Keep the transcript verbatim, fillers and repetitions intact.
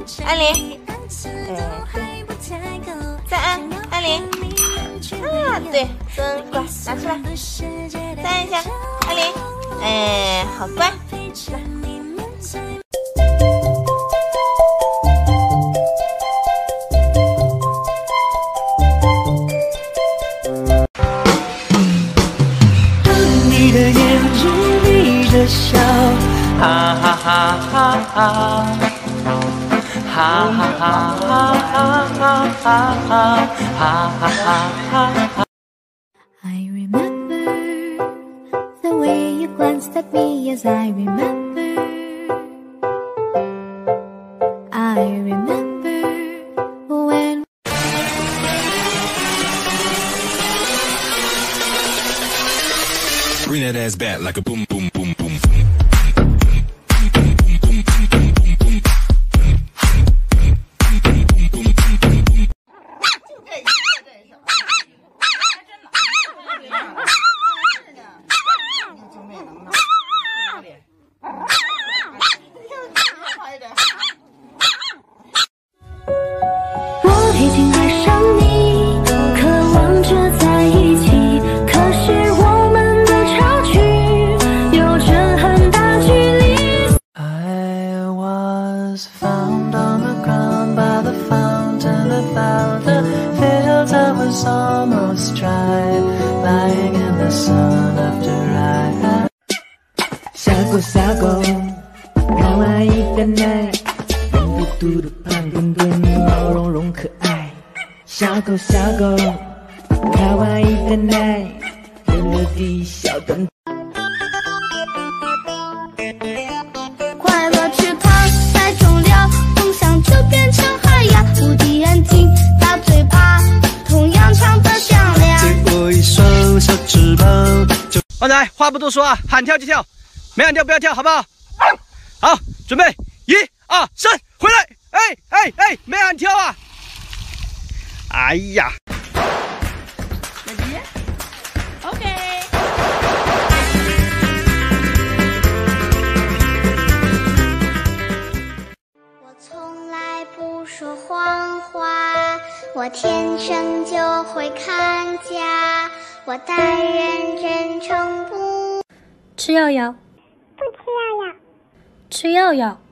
安林，哎，再按安林。啊，对，真乖，拿出来，再按一下安林。哎，好乖。 你的眼睛眯着笑，哈哈哈哈哈，哈哈哈哈哈哈哈哈哈。 I remember the way you glanced at me as I remember. I remember when. Bring that ass back like a boom, boom, boom, boom. Found on the ground by the fountain without the fields I was almost dry, lying in the sun after I. 小狗小狗，卡哇伊的奶，圆嘟嘟的胖墩墩，毛茸茸可爱。小狗小狗，卡哇伊的奶，热热的小墩。 快乐池塘太重了，梦想就变成海洋。无敌眼睛，大嘴巴，同样唱得响亮。 借我一双小翅膀。旺仔，话不多说啊，喊跳就跳，没喊跳不要跳，好不好？好，准备，一、二、三，回来！哎哎哎，没喊跳啊！哎呀！ 小鸡 ，OK。 说谎话，我天生就会看家，我待人真诚不。吃药药，不吃药药，吃药药。